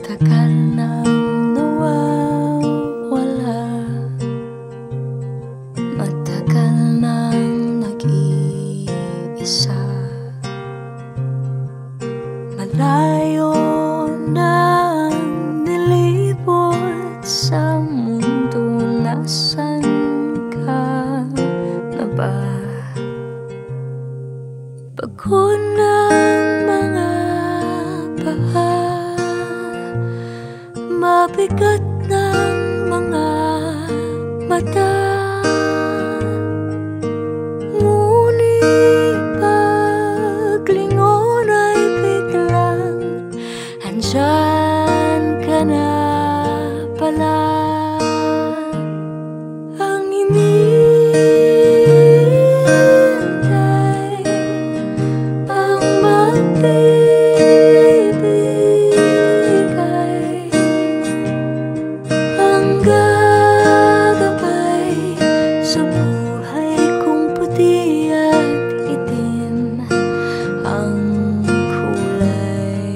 Tagal nang nawawala, matagal nang nag-iisa. Malayo nang nilibot sa mundo, nasan ka na ba? Pagod ng mga paa, mabigat ng mga mata, ngunit paglingon ay biglang andyan ka na pala. Ang hinihintay, ang magbibigay, ang gagabay sa buhay kong puti at itim ang kulay.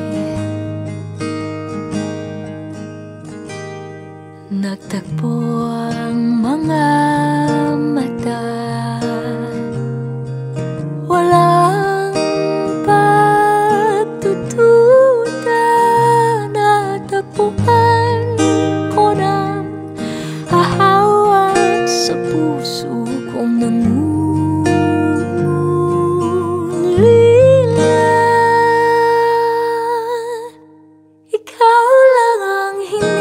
Nagtagpo ang mga mata, walang pagtututa, natapuan ko ng hahawak sa puso kong nangungulila. Ikaw lang ang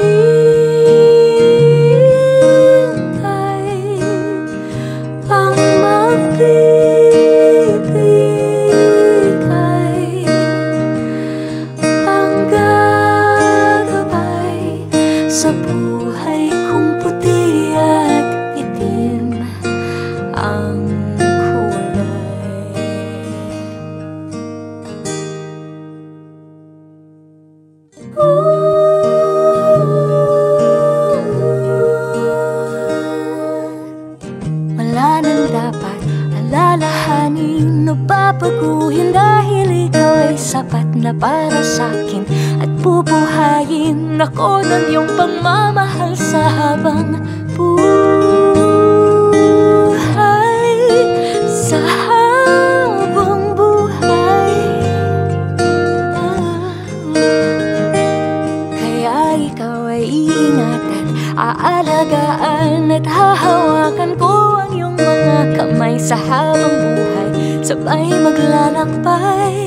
hinihintay, ang magbibigay, ang gagabay sa buhay kong puti at itim ang kulay. Wala nang dapat alalahanin o babaguhin, dahil ikaw ay sapat na para sa'kin at bubuhayin ako ng iyong pagmamahal sa habang buhay, sa habang buhay. Kaya ikaw ay iingatan, aalagaan at hahawakan ko ang iyong mga kamay sa habang buhay, sabay maglalakbay